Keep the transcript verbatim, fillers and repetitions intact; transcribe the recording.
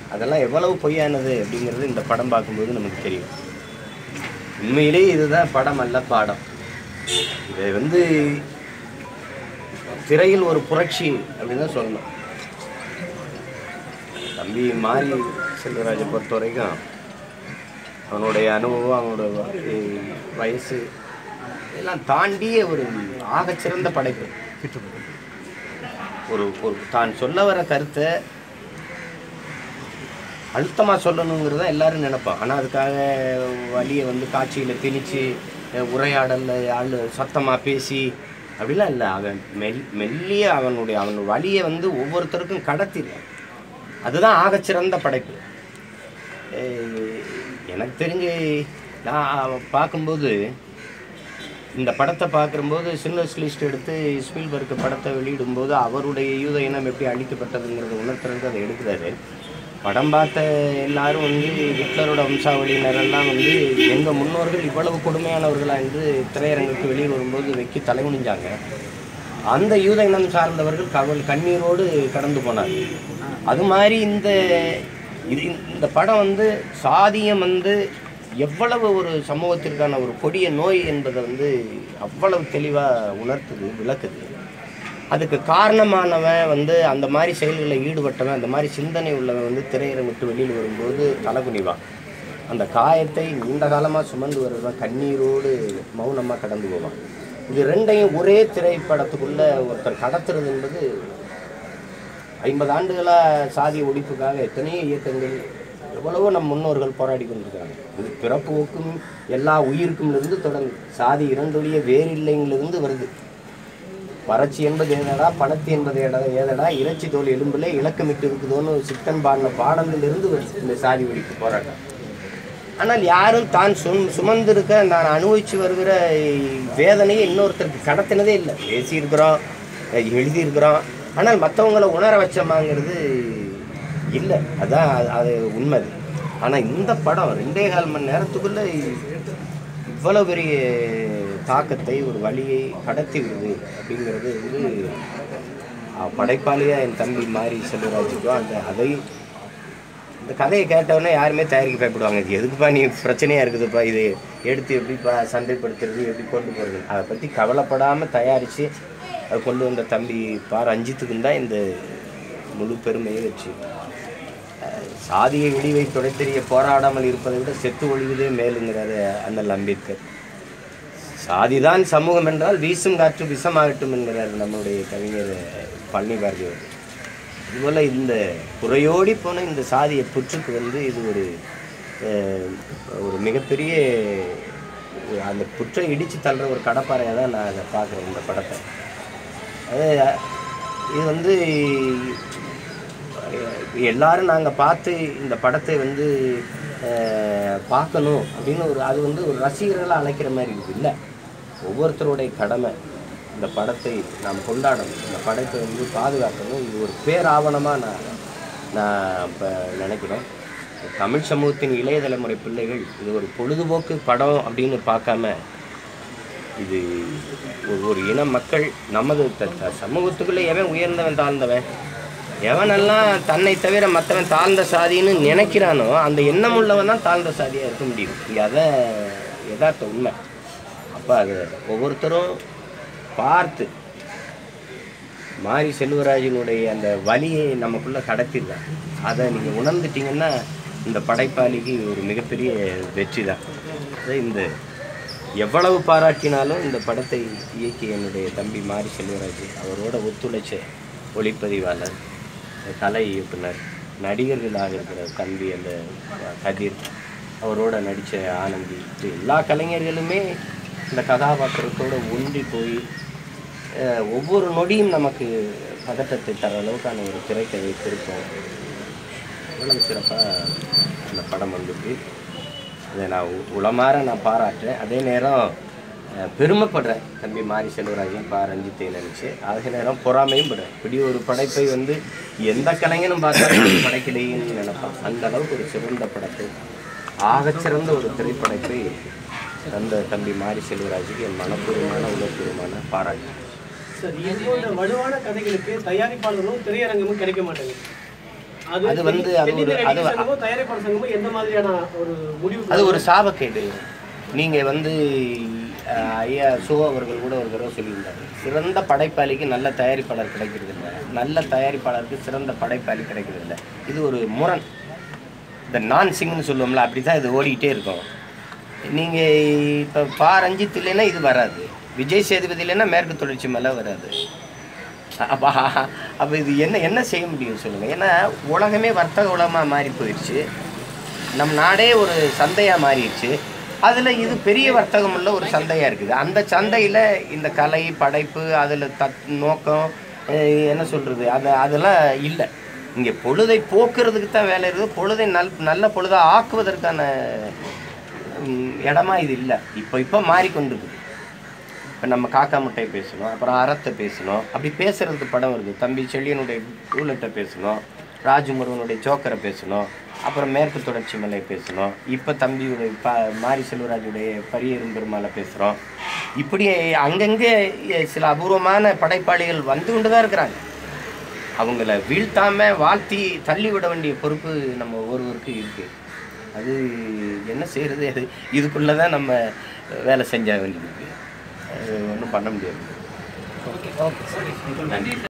அதெல்லாம் எவ்வளவு பொய்யானது அப்படிங்கிறது இந்த படம் பார்க்கும்போது நமக்கு தெரியும். உண்மையிலேயே இதுதான் படம் அல்ல பாடம். இதை வந்து திரையில் ஒரு புரட்சி அப்படின்னு தான் சொல்லணும். தம்பி மாரி செல்வராஜை பொறுத்த வரைக்கும் அவனுடைய அனுபவம், அவனோட வயசு இதெல்லாம் தாண்டிய ஒரு ஆகச்சிறந்த படைப்பு. ஒரு ஒரு தான் சொல்ல வர கருத்தை அழுத்தமாக சொல்லணுங்கிறத எல்லாரும் நினைப்பான். ஆனால் அதுக்காக வலியை வந்து காட்சியில் திணிச்சு உரையாடலில் ஆள் சத்தமாக பேசி அப்படிலாம் இல்லை. அவன் மெல் மெல்லிய அவனுடைய அவன் வலியை வந்து ஒவ்வொருத்தருக்கும் கடத்திடுவான். அதுதான் ஆகச்சிறந்த படைப்பு. எனக்கு தெரிஞ்சு நான் பார்க்கும்போது இந்த படத்தை பார்க்கும்போது சில்வர் லிஸ்ட் எடுத்து ஸ்பீல்பர்க் படத்தை வெளியிடும்போது அவருடைய யூத இனம் எப்படி அழிக்கப்பட்டதுங்கிறத உணர்த்துறது அதை எடுக்கிறாரு. படம் பார்த்த எல்லாரும் வந்து ஹிட்லரோட வம்சாவளியினரெல்லாம் வந்து எங்கள் முன்னோர்கள் இவ்வளவு கொடுமையானவர்களாக என்று திரையரங்குக்கு வெளியில் வரும்போது வைக்கி தலைகுனிஞ்சாங்க. அந்த யூத இனம் சார்ந்தவர்கள் கவல் கண்ணீரோடு கடந்து போனாங்க. அது மாதிரி இந்த இது இந்த படம் வந்து சாதியம் வந்து எவ்வளவு ஒரு சமூகத்திற்கான ஒரு கொடிய நோய் என்பதை வந்து அவ்வளவு தெளிவாக உணர்த்துது, விளக்குது. அதுக்கு காரணமானவன் வந்து அந்த மாதிரி செயல்களில் ஈடுபட்டவன், அந்த மாதிரி சிந்தனை உள்ளவன் வந்து திரையரங்கிட்டு வெளியில் வரும்போது தலைகுனிவான். அந்த காயத்தை நீண்ட காலமாக சுமந்து வருவான், கண்ணீரோடு மௌனமாக கடந்து போவான். இது ரெண்டையும் ஒரே திரைப்படத்துக்குள்ளே ஒருத்தர் கடத்துறது என்பது ஐம்பது ஆண்டுகளாக சாதி ஒழிப்புக்காக எத்தனையோ இயக்கங்கள் எவ்வளவோ நம் முன்னோர்கள் போராடி கொண்டிருக்கிறாங்க. இது பிறப்புக்கும் எல்லா உயிருக்கும்லேருந்து தொடங்கு. சாதி இரண்டொழிய வேறில்லைங்கிலிருந்து வருது. வறட்சி என்பது ஏதடா, பணத்து என்பது ஏடா ஏதடா இறைச்சி தோல் எலும்பில் இலக்கமிட்டு இருக்குதோன்னு சித்தன் பாடின பாடலிலிருந்து வருது இந்த சாதி ஒழிப்பு போராட்டம். ஆனால் யாரும் தான் சும் சுமந்திருக்க நான் அனுபவித்து வருகிற வேதனையை இன்னொருத்தருக்கு கடத்தினதே இல்லை. பேசியிருக்கிறோம், எழுதியிருக்கிறோம், ஆனால் மற்றவங்களை உணர வச்சோமாங்கிறது இல்லை. அதுதான் அது உண்மை. ஆனால் இந்த படம் ரெண்டே கால் மணி நேரத்துக்குள்ளே இவ்வளோ பெரிய தாக்கத்தை, ஒரு வழியை கடத்தி விடுது அப்படிங்கிறது வந்து படைப்பாளியாக என் தம்பி மாரி செல்வராஜுக்கோ அந்த அதை இந்த கதையை கேட்டவுடனே யாருமே தயாரிக்க பயப்படுவாங்க. இது எதுக்குப்பா நீ பிரச்சனையாக இருக்குதுப்பா, இது எடுத்து எப்படிப்பா சந்தைப்படுத்துறது, எப்படி கொண்டு போகிறது, அதை பற்றி கவலைப்படாமல் தயாரித்து அதை கொண்டு வந்த தம்பி பா ரஞ்சித்துக்கு தான் இந்த முழு பெருமையை வச்சு. சாதியை விடிவை தொலைத்தெறிய போராடாமல் இருப்பதை விட செத்து ஒழிவதே மேலுங்கிறாரு அண்ணல் அம்பேத்கர். சாதிதான் சமூகம் என்றால் வீசும் காற்று விஷமாகட்டும் என்கிறார் நம்முடைய கவிஞர் பழனி பாரதியார். இதுபோல் இந்த குறையோடி போன இந்த சாதியை புற்றுக்கு வந்து இது ஒரு ஒரு மிகப்பெரிய அந்த புற்றை இடித்து தள்ளுற ஒரு கடப்பாறையாக தான் நான் அதை பார்க்குறேன் இந்த படத்தை. அது இது வந்து எல்லாரும் நாங்கள் பார்த்து இந்த படத்தை வந்து பார்க்கணும் அப்படின்னு ஒரு அது வந்து ஒரு ரசிகர்களாக அழைக்கிற மாதிரி இருக்குது. இல்லை, ஒவ்வொருத்தருடைய கடமை இந்த படத்தை நாம் கொண்டாடணும், இந்த படத்தை வந்து பாதுகாக்கணும். இது ஒரு பேராவணமாக நான் நான் இப்போ நினைக்கிறேன். தமிழ் சமூகத்தின் இளைய தலைமுறை பிள்ளைகள் இது ஒரு பொழுதுபோக்கு படம் அப்படின்னு பார்க்காம இது ஒரு இன மக்கள் நமது சமூகத்துக்குள்ளே எவன் உயர்ந்தவன் தாழ்ந்தவன், எவனெல்லாம் தன்னை தவிர மற்றவன் தாழ்ந்த சாதின்னு நினைக்கிறானோ அந்த எண்ணம் உள்ளவன் தான் தாழ்ந்த சாதியாக இருக்க முடியும். இது அதான் யதார்த்த உண்மை. அப்போ அது ஒவ்வொருத்தரும் பார்த்து மாரி செல்வராஜனுடைய அந்த வலியை நமக்குள்ளே கடத்திடலாம். அதை நீங்கள் உணர்ந்துட்டிங்கன்னா இந்த படைப்பாளிக்கு ஒரு மிகப்பெரிய வெற்றி தான். இந்த எவ்வளவு பாராட்டினாலும் இந்த படத்தை இயக்கிய என்னுடைய தம்பி மாரி செல்வராஜ், அவரோட ஒத்துழைச்ச ஒளிப்பதிவாளர், கலை இயக்குனர், நடிகர்களாக இருக்கிற தம்பி அந்த கதிர், அவரோட நடித்த ஆனந்தி, எல்லா கலைஞர்களுமே இந்த கதாபாத்திரத்தோடு ஒன்றி போய் ஒவ்வொரு நொடியும் நமக்கு பதட்டத்தை தர அளவுக்கான ஒரு திரைக்கதை திருப்பம் இவ்வளவு சிறப்பாக அந்த படம் வந்துருக்கு. அதை நான் உளமாற நான் பாராட்டுறேன். அதே நேரம் பெருமைப்படுறேன் தம்பி மாரி செல்வராஜையும் பா ரஞ்சித்தை நினச்சி. அதே நேரம் பொறாமையும் படுறேன். இப்படி ஒரு படைப்பை வந்து எந்த கலைஞனும் பார்த்தாலும் படைக்கலைன்னு நினைப்பான். அந்த அளவுக்கு ஒரு சிறந்த படத்தை, ஆகச்சிறந்த ஒரு திரைப்படைப்பை அந்த தம்பி மாரி செல்வராஜுக்கு என் மனப்பூர்வமான உணர்வுபூர்வமான பாராட்டு. சார், எவ்வளோ வலுவான கதைகளுக்கு தயாரிப்பாளர்களும் திரையரங்கமும் கிடைக்க மாட்டாங்க. அது வந்து அது ஒரு அது தயாரிப்பாளர் சங்கமும் எந்த மாதிரியான ஒரு முடிவு? அது ஒரு சாபக்கேடு. நீங்கள் வந்து ஐயா சோ அவர்கள் கூட ஒரு தடவை சொல்லியிருந்தார், சிறந்த படைப்பாளிக்கு நல்ல தயாரிப்பாளர் கிடைக்கிறது இல்லை, நல்ல தயாரிப்பாளருக்கு சிறந்த படைப்பாளி கிடைக்கிறது இல்லை. இது ஒரு முரண். இந்த நான் சிங்னு சொல்லுவோம்ல, அப்படி தான் இது ஓடிக்கிட்டே இருக்கும். நீங்கள் இப்போ பா ரஞ்சித் இல்லைன்னா இது வராது, விஜய் சேதுபதி இல்லைன்னா மேற்கு தொடர்ச்சி மலை வராது. அப்போ அப்போ இது என்ன என்ன செய்ய முடியும் சொல்லுங்கள்? ஏன்னா உலகமே வர்த்தக உலகமாக மாறி போயிடுச்சு, நம் நாடே ஒரு சந்தையாக மாறிடுச்சு. அதில் இது பெரிய வர்த்தகம் உள்ள ஒரு சந்தையாக இருக்குது. அந்த சந்தையில் இந்த கலை படைப்பு அதில் தத் நோக்கம் என்ன சொல்கிறது, அது அதெல்லாம் இல்லை. இங்கே பொழுதை போக்குறதுக்கு தான் வேலை இருக்குது. பொழுதை நல் நல்ல பொழுதாக ஆக்குவதற்கான இடமா இது இல்லை. இப்போ இப்போ மாறிக்கொண்டிருக்குது. இப்போ நம்ம காக்கா முட்டையை பேசணும், அப்புறம் அறத்தை பேசணும், அப்படி பேசுகிறதுக்கு படம் இருக்குது. தம்பி செழியனுடைய டூலெட்டை பேசணும், ராஜ்முருகனுடைய ஜோக்கரை பேசணும், அப்புறம் மேற்கு தொடர்ச்சி மலையை பேசணும், இப்போ தம்பியுடைய ப மாரி செல்வராஜுடைய பரியேறும் பெருமாளை பேசுகிறோம். இப்படி அங்கங்கே சில அபூர்வமான படைப்பாளிகள் வந்து கொண்டு தான் இருக்கிறாங்க. அவங்கள வீழ்த்தாமல் வாழ்த்தி தள்ளி விட வேண்டிய பொறுப்பு நம்ம ஒவ்வொருவருக்கு இருக்குது. அது என்ன செய்கிறது, அது இதுக்குள்ளே தான் நம்ம வேலை செஞ்ச வேண்டியது. ஒன்றும் பண்ண முடியாது. ஓகே ஓகே சரி நன்றி.